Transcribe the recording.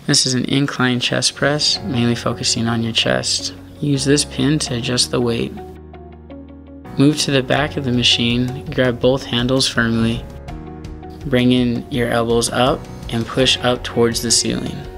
This is an incline chest press, mainly focusing on your chest. Use this pin to adjust the weight. Move to the back of the machine, grab both handles firmly. Bring in your elbows up and push up towards the ceiling.